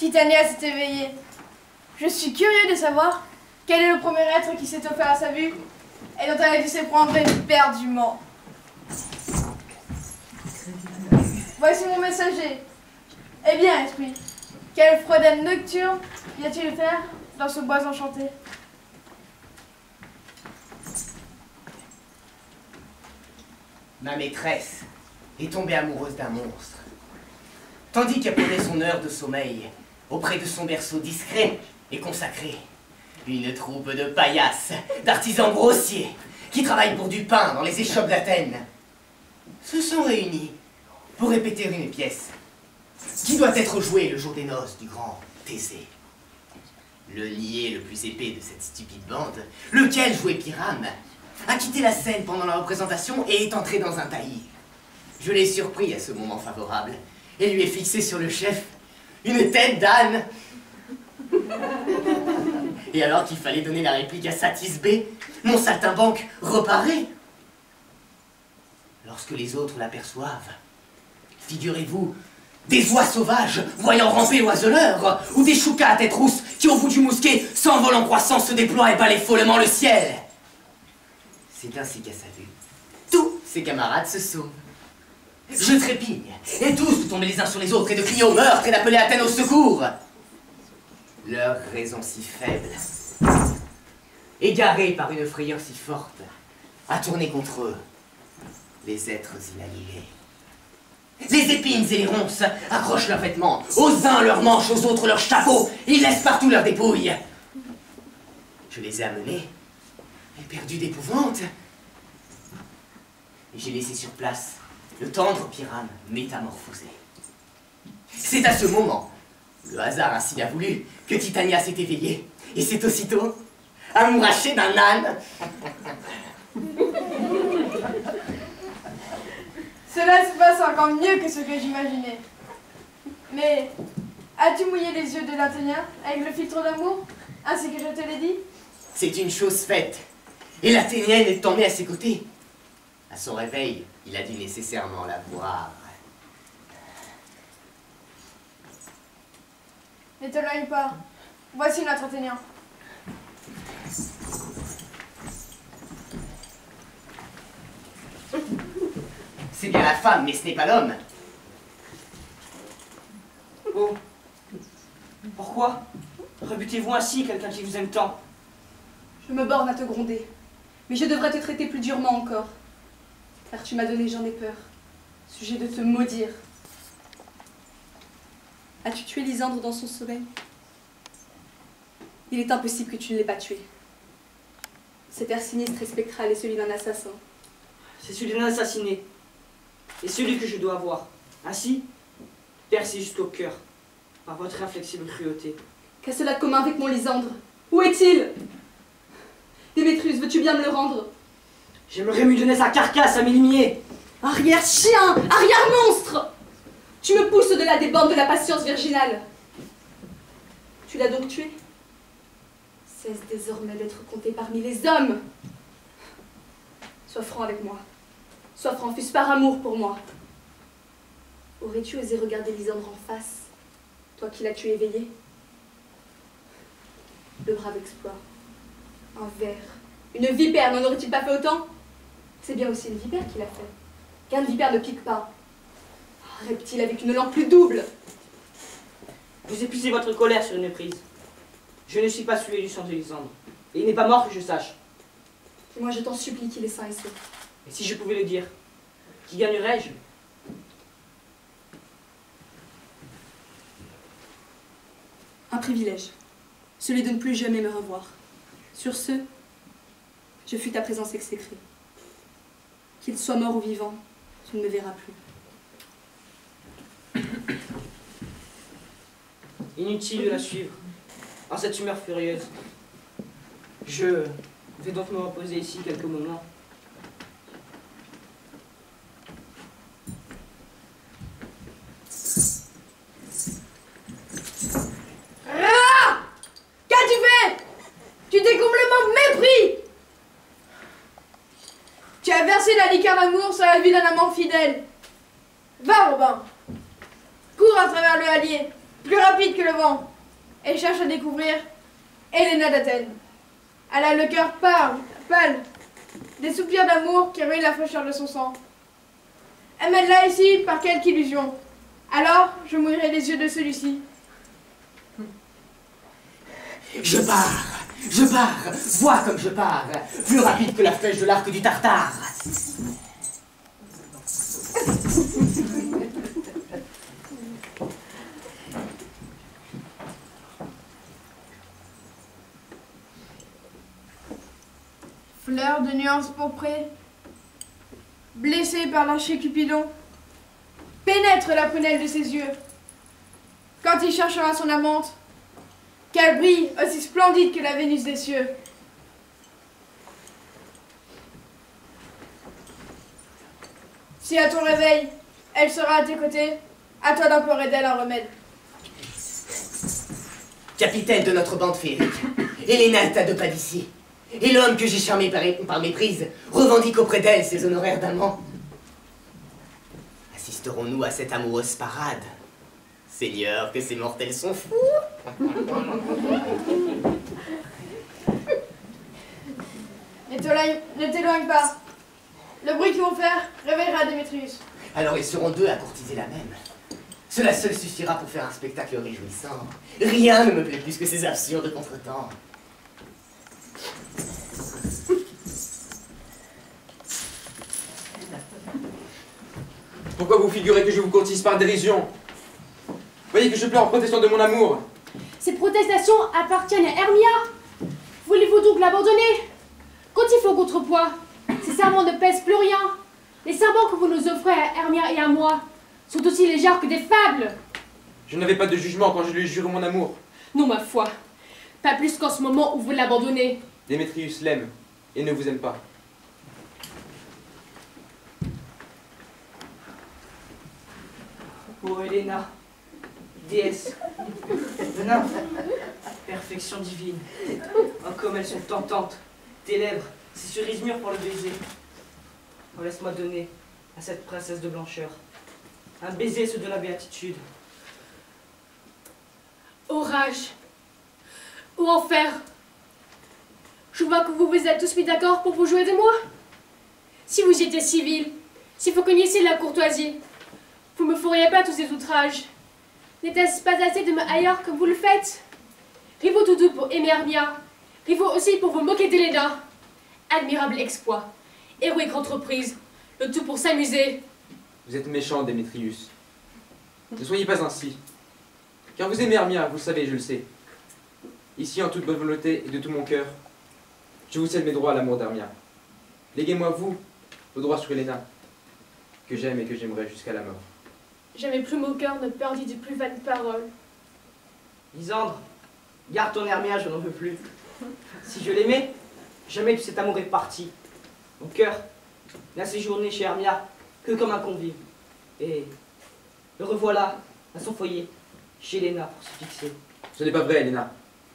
Titania s'est éveillée. Je suis curieux de savoir quel est le premier être qui s'est offert à sa vue et dont elle a dû s'éprendre éperdument. Voici mon messager. Eh bien, esprit, quelle fredette nocturne y a-t-il faire dans ce bois enchanté? Ma maîtresse est tombée amoureuse d'un monstre, tandis qu'elle prenait son heure de sommeil auprès de son berceau discret et consacré. Une troupe de paillasses, d'artisans grossiers, qui travaillent pour du pain dans les échoppes d'Athènes, se sont réunis pour répéter une pièce qui doit être jouée le jour des noces du grand Thésée. Le niais le plus épais de cette stupide bande, lequel jouait Pyrame, a quitté la scène pendant la représentation et est entré dans un taillis. Je l'ai surpris à ce moment favorable et lui ai fixé sur le chef une tête d'âne. Et alors qu'il fallait donner la réplique à Satis B, mon saltimbanque reparaît. Lorsque les autres l'aperçoivent, figurez-vous, des oies sauvages voyant ramper l'oiseleur, ou des choucas à tête rousse qui au bout du mousquet s'envolent en croissance, se déploient et balayent follement le ciel. C'est ainsi qu'à sa vue, tous ses camarades se sauvent. Je trépigne, et tous tomber les uns sur les autres et de crier au meurtre et d'appeler Athènes au secours. Leur raison si faible, égarée par une frayeur si forte, a tourné contre eux les êtres inanimés. Les épines et les ronces accrochent leurs vêtements, aux uns leurs manches, aux autres leurs chapeaux, ils laissent partout leurs dépouilles. Je les ai amenés, éperdus d'épouvante, et j'ai laissé sur place le tendre Pyrame métamorphosé. C'est à ce moment, le hasard ainsi a voulu, que Titania s'est éveillée, et s'est aussitôt amourachée d'un âne. Cela se passe encore mieux que ce que j'imaginais. Mais as-tu mouillé les yeux de l'Athénien avec le filtre d'amour, ainsi que je te l'ai dit? C'est une chose faite, et l'Athénienne est tombée à ses côtés. À son réveil, il a dû nécessairement la voir. N'éloigne pas. Voici notre Athénien. C'est bien la femme, mais ce n'est pas l'homme. Oh. Pourquoi rebutez-vous ainsi quelqu'un qui vous aime tant? Je me borne à te gronder, mais je devrais te traiter plus durement encore. Car tu m'as donné, j'en ai peur, sujet de te maudire. As-tu tué Lysandre dans son sommeil? Il est impossible que tu ne l'aies pas tué. Cet air sinistre et spectral est celui d'un assassin. C'est celui d'un assassiné. Et celui que je dois avoir. Ainsi, percé jusqu'au cœur, par votre inflexible cruauté. Qu'a cela de commun avec mon Lysandre? Où est-il? Démétrius, veux-tu bien me le rendre? J'aimerais lui donner sa carcasse à m'éliminer. Arrière-chien! Arrière-monstre! Tu me pousses au-delà des bornes de la patience virginale. Tu l'as donc tué? Cesse désormais d'être compté parmi les hommes. Sois franc avec moi. Sois franc, fût-ce par amour pour moi. Aurais-tu osé regarder Lysandre en face, toi qui l'as tué éveillé? Le brave exploit. Un ver, une vipère, n'en aurait-il pas fait autant? C'est bien aussi une vipère qui l'a fait. Car une vipère ne pique pas. Un reptile avec une langue plus double. Vous épuisez votre colère sur une méprise. Je ne suis pas sué du sang de Lysandre. Et il n'est pas mort que je sache. Et moi je t'en supplie qu'il est sain et sauf. Et si je pouvais le dire, qui gagnerais-je? Un privilège. Celui de ne plus jamais me revoir. Sur ce, je fuis ta présence exécrée. Qu'il soit mort ou vivant, tu ne me verras plus. Inutile de la suivre, en cette humeur furieuse. Je vais donc me reposer ici quelques moments. Qu'as-tu fait? Tu t'es complètement mépris. Tu as versé la liqueur d'amour sur la vie d'un amant fidèle. Va, Robin. Cours à travers le hallier plus rapide que le vent, et cherche à découvrir Helena d'Athènes. Elle a le cœur pâle, des soupirs d'amour qui ruinent la fraîcheur de son sang. Elle mène là ici par quelque illusion. Alors, je mouillerai les yeux de celui-ci. Je pars, vois comme je pars, plus rapide que la flèche de l'arc du Tartare. Fleur de nuances pourprées, blessée par l'archer Cupidon, pénètre la prunelle de ses yeux. Quand il cherchera son amante, qu'elle brille aussi splendide que la Vénus des cieux. Si à ton réveil, elle sera à tes côtés, à toi d'implorer d'elle un remède. Capitaine de notre bande féerique, Helena est à 2 pas d'ici. Et l'homme que j'ai charmé par méprise revendique auprès d'elle ses honoraires d'amant. Assisterons-nous à cette amoureuse parade? Seigneur, que ces mortels sont fous! Ne t'éloigne pas. Le bruit qu'ils vont faire réveillera Démétrius. Alors ils seront 2 à courtiser la même. Cela seul suffira pour faire un spectacle réjouissant. Rien ne me plaît plus que ces absurdes contretemps. Pourquoi vous figurez que je vous courtise par dérision? Voyez que je pleure en protestant de mon amour. Ces protestations appartiennent à Hermia. Voulez-vous donc l'abandonner? Quand il faut contrepoids, ces serments ne pèsent plus rien. Les serments que vous nous offrez à Hermia et à moi sont aussi légers que des fables. Je n'avais pas de jugement quand je lui jure mon amour. Non, ma foi. Pas plus qu'en ce moment où vous l'abandonnez. Démétrius l'aime et ne vous aime pas. Oh Helena, déesse, nymphe, perfection divine. Oh comme elles sont tentantes, tes lèvres, ces cerises mûres pour le baiser. Oh laisse-moi donner à cette princesse de blancheur un baiser, ceux de la béatitude. Orage. Ou enfer. Je vois que vous vous êtes tous mis d'accord pour vous jouer de moi. Si vous étiez civil, si vous connaissiez la courtoisie, vous me feriez pas tous ces outrages. N'était-ce pas assez de me haïr comme vous le faites? Rivaux tout doux pour aimer Hermia, rivaux aussi pour vous moquer d'Helena. Admirable exploit, héroïque entreprise, le tout pour s'amuser. Vous êtes méchant, Démétrius. Ne soyez pas ainsi. Car vous aimez Hermia, vous le savez, je le sais. Ici, en toute bonne volonté et de tout mon cœur, je vous cède mes droits à l'amour d'Hermia. Léguez-moi, vous, vos droits sur Helena, que j'aime et que j'aimerai jusqu'à la mort. Jamais plus mon cœur ne perdit de plus vaines paroles. Lysandre, garde ton Hermia, je n'en veux plus. Si je l'aimais, jamais tout cet amour est parti. Mon cœur n'a séjourné chez Hermia que comme un convive. Et le revoilà à son foyer, chez Helena, pour se fixer. Ce n'est pas vrai, Helena.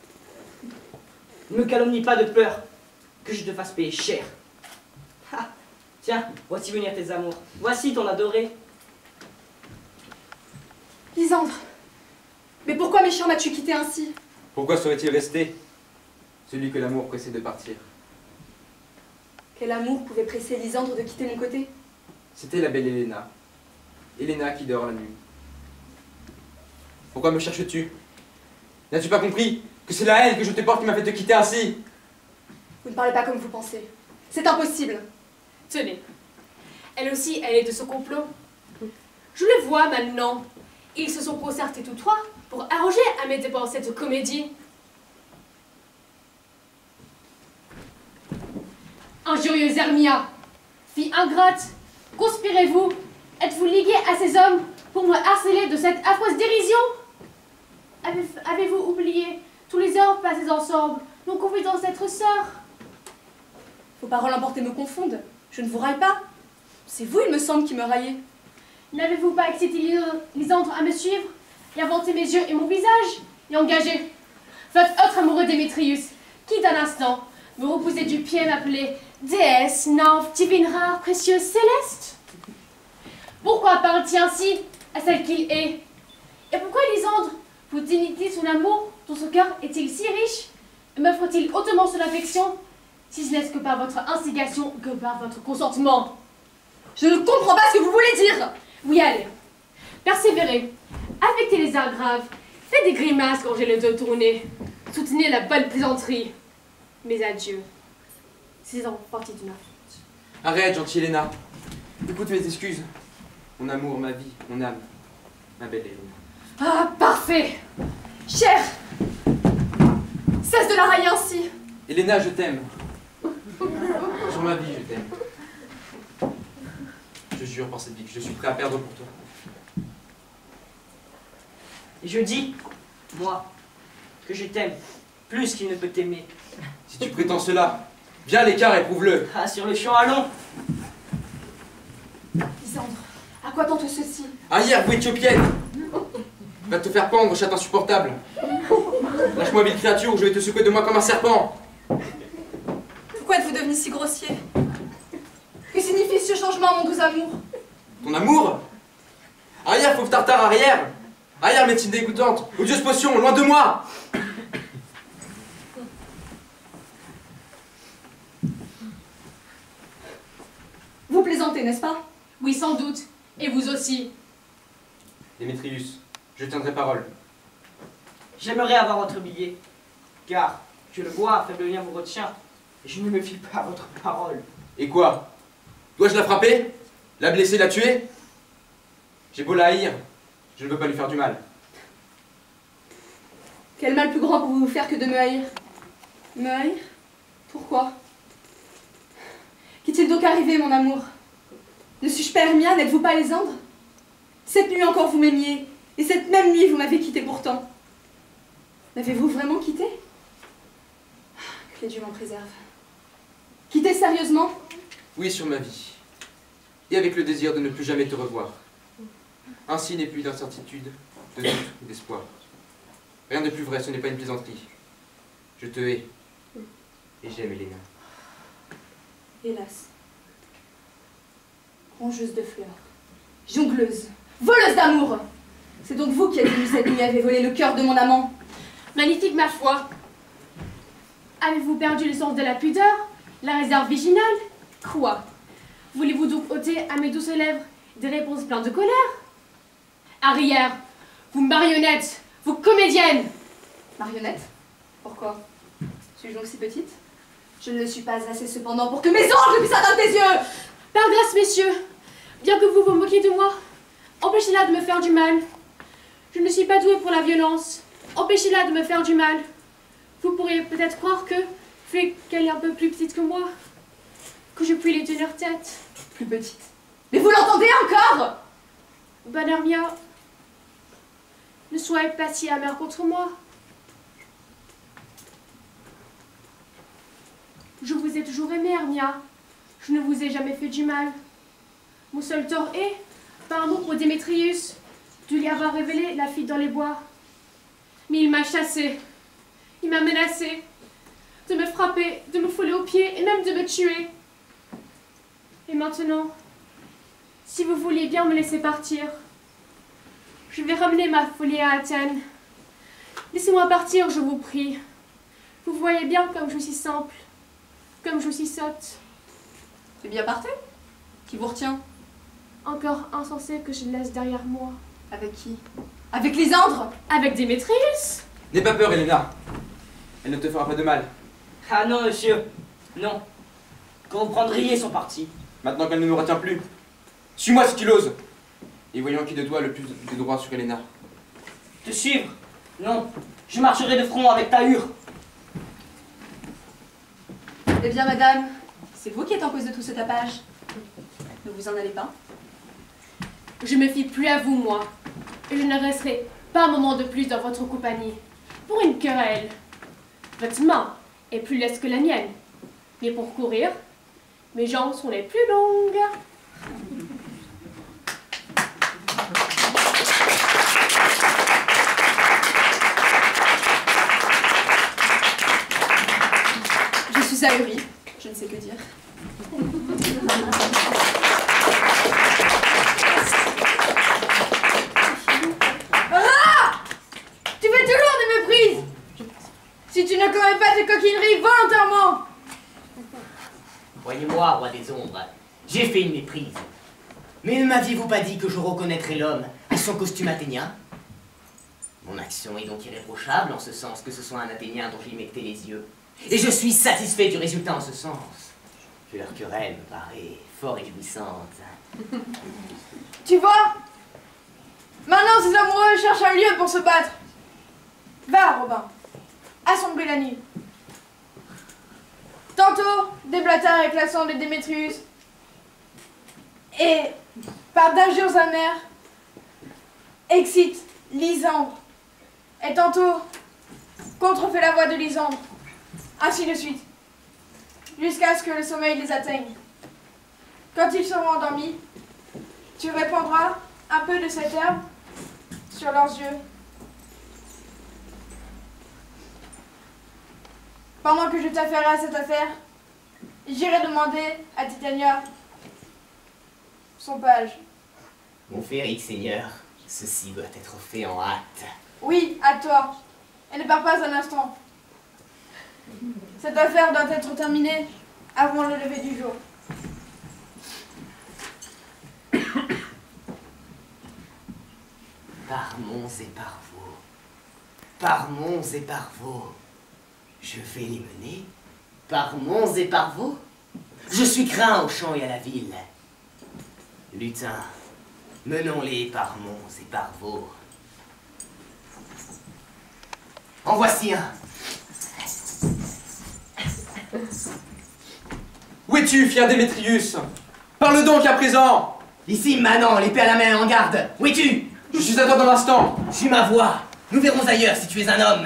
Ne me calomnie pas de peur que je te fasse payer cher. Ah, tiens, voici venir tes amours. Voici ton adoré. Lysandre, mais pourquoi méchant m'as-tu quitté ainsi? Pourquoi serait-il resté celui que l'amour pressait de partir? Quel amour pouvait presser Lysandre de quitter mon côté? C'était la belle Helena. Helena qui dort la nuit. Pourquoi me cherches-tu? N'as-tu pas compris que c'est la haine que je te porte qui m'a fait te quitter ainsi? Vous ne parlez pas comme vous pensez. C'est impossible. Tenez, elle aussi, elle est de ce complot. Je le vois maintenant. Ils se sont concertés tous trois pour arranger à mes dépens cette comédie. Injurieuse Hermia, fille ingrate, conspirez-vous? Êtes-vous liguée à ces hommes pour me harceler de cette affreuse dérision? Avez-vous oublié tous les heures passées ensemble, nos confidences d'être sœurs? Vos paroles emportées me confondent. Je ne vous raille pas. C'est vous, il me semble, qui me raillez. N'avez-vous pas excité Lysandre à me suivre, et inventé mes yeux et mon visage, et engagé votre autre amoureux Démétrius, qui d'un instant vous repoussez du pied m'appeler déesse, nymphe, divine rare, précieuse, céleste? Pourquoi parle-t-il ainsi à celle qu'il est? Et pourquoi Lysandre Vous-t-il son amour dont son cœur est-il si riche? M'offre-t-il hautement son affection, si ce n'est que par votre instigation que par votre consentement? Je ne comprends pas ce que vous voulez dire. Oui, allez. Persévérez. Affectez les arts graves. Faites des grimaces quand j'ai le dos tourné. Soutenez la bonne plaisanterie. Mais adieu. C'est en partie de ma faute. Arrête, gentille Helena. Écoute mes excuses. Mon amour, ma vie, mon âme. Ma belle Helena. Ah, parfait. Cher, cesse de la railler ainsi. Helena, je t'aime. Sur ma vie, je t'aime. Je jure par cette vie que je suis prêt à perdre pour toi. Et je dis, moi, que je t'aime plus qu'il ne peut t'aimer. Si tu prétends cela, viens à l'écart et prouve-le. Ah, sur le champ, allons. Lysandre, à quoi tente ceci? Arrière, vous éthiopienne! Va te faire pendre, chatte insupportable! Lâche-moi, ville créature, ou je vais te secouer de moi comme un serpent! Pourquoi êtes-vous devenu si grossier? Que signifie ce changement, mon doux amour? Ton amour? Arrière, fauve tartare, arrière! Arrière, médecine dégoûtante! Odieuse potion, loin de moi! Vous plaisantez, n'est-ce pas? Oui, sans doute. Et vous aussi. Démétrius, je tiendrai parole. J'aimerais avoir votre billet, car, je le vois, un faible lien vous retient, et je ne me fie pas à votre parole. Et quoi? Dois-je la frapper? La blesser, la tuer? J'ai beau la haïr, je ne veux pas lui faire du mal. Quel mal plus grand pouvez-vous faire que de me haïr? Me haïr? Pourquoi? Qu'est-il donc arrivé, mon amour? Ne suis-je pas Hermia? N'êtes-vous pas Lysandre? Cette nuit encore vous m'aimiez, et cette même nuit vous m'avez quitté pourtant. M'avez-vous vraiment quitté? Que Dieu m'en préserve. Quitté sérieusement? Oui, sur ma vie. Et avec le désir de ne plus jamais te revoir. Ainsi n'est plus d'incertitude, de doute ou d'espoir. Rien de plus vrai, ce n'est pas une plaisanterie. Je te hais. Et j'aime Helena. Hélas. Rongeuse de fleurs, jongleuse, voleuse d'amour. C'est donc vous qui êtes venue cette nuit et avez volé le cœur de mon amant. Magnifique, ma foi. Avez-vous perdu le sens de la pudeur? La réserve virginale? Quoi? Voulez-vous donc ôter à mes douces lèvres des réponses pleines de colère? Arrière, vous marionnettes, vous comédiennes! Marionnette? Pourquoi? Suis-je donc si petite? Je ne le suis pas assez cependant pour que mes anges puissent atteindre tes yeux! Par grâce, messieurs, bien que vous vous moquiez de moi, empêchez-la de me faire du mal. Je ne suis pas douée pour la violence. Empêchez-la de me faire du mal. Vous pourriez peut-être croire que, vu qu'elle est un peu plus petite que moi, que je puis lui tenir tête. Plus petite. Mais vous l'entendez encore? Bonne Hermia, ne soyez pas si amère contre moi. Je vous ai toujours aimé, Hermia. Je ne vous ai jamais fait du mal. Mon seul tort est, par amour pour Démétrius, de lui avoir révélé la fuite dans les bois. Mais il m'a chassée. Il m'a menacée de me frapper, de me fouler aux pieds et même de me tuer. Et maintenant, si vous vouliez bien me laisser partir, je vais ramener ma folie à Athènes. Laissez-moi partir, je vous prie. Vous voyez bien comme je suis simple, comme je suis sotte. C'est bien partez. Qui vous retient? Encore insensé que je laisse derrière moi. Avec qui? Avec Lysandre? Avec Démétrius? N'aie pas peur, Helena. Elle ne te fera pas de mal. Ah non, monsieur, non. Quand vous prendriez son parti. Maintenant qu'elle ne nous retient plus. Suis-moi si tu l'oses. Et voyons qui de toi a le plus de droit sur Helena. Te suivre? Non. Je marcherai de front avec ta hure. Eh bien, madame, c'est vous qui êtes en cause de tout ce tapage. Ne vous en allez pas. Je me fie plus à vous, moi. Et je ne resterai pas un moment de plus dans votre compagnie. Pour une querelle. Votre main est plus laisse que la mienne. Mais pour courir, mes jambes sont les plus longues. Je suis ahurie. Je ne sais que dire. Tu les ombres. J'ai fait une méprise. Mais ne m'aviez-vous pas dit que je reconnaîtrais l'homme à son costume athénien? Mon action est donc irréprochable en ce sens que ce soit un Athénien dont j'ai humecté les yeux. Et je suis satisfait du résultat en ce sens. Que leur querelle me paraît fort réjouissante. Tu vois? Maintenant, ces amoureux cherchent un lieu pour se battre. Va, Robin. Assombris la nuit. Tantôt, des bâtards éclatant les Démétrius. Et, par d'injures amères, excite Lysandre. Et tantôt, contrefait la voix de Lysandre. Ainsi de suite. Jusqu'à ce que le sommeil les atteigne. Quand ils seront endormis, tu répandras un peu de cette herbe sur leurs yeux. Pendant que je t'affairerai à cette affaire, j'irai demander à Titania son page. Mon féerique seigneur, ceci doit être fait en hâte. Oui, à toi. Et ne pars pas un instant. Cette affaire doit être terminée avant le lever du jour. Par monts et par vaux, par monts et par vaux, je vais les mener, par monts et par vaux. Je suis craint aux champs et à la ville. Lutins, menons-les par monts et par vaux. En voici un. Où es-tu, fier Démétrius? Parle donc à présent! Ici, Manan, l'épée à la main, en garde. Où es-tu? Je suis à toi dans l'instant! Suis ma voix. Nous verrons ailleurs si tu es un homme.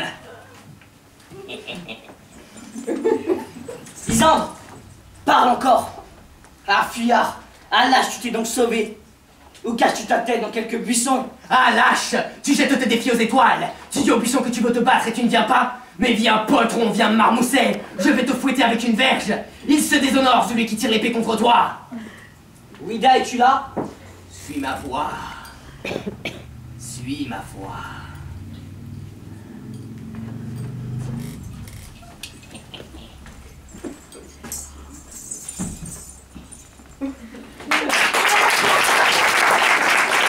Lysandre, parle encore. Ah, fuyard, ah lâche, tu t'es donc sauvé. Où caches-tu ta tête dans quelques buissons? Ah, lâche! Tu jettes tes défis aux étoiles. Tu dis au buisson que tu veux te battre et tu ne viens pas. Mais viens, poltron, viens me marmousser. Je vais te fouetter avec une verge. Il se déshonore, celui qui tire l'épée contre toi. Ouida, es-tu là? Suis ma voix. Suis ma voix.